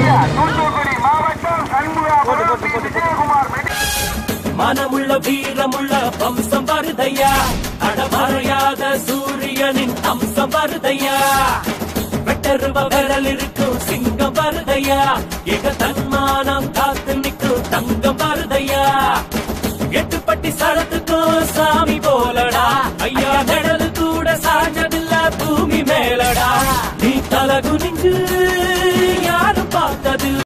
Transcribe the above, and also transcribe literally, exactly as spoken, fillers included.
தூத்துக்குடி மாவட்டம் சண்முகாபுரம் விஜயகுமார் மனமுள்ள வீரமுள்ள வம்சம் வருதையா அடமறையாத சூரியனின் அம்சம் வருதையா வெட்டருவ விரல் இருக்கும் சிங்கம் வருதையா எங்க தன்மானம்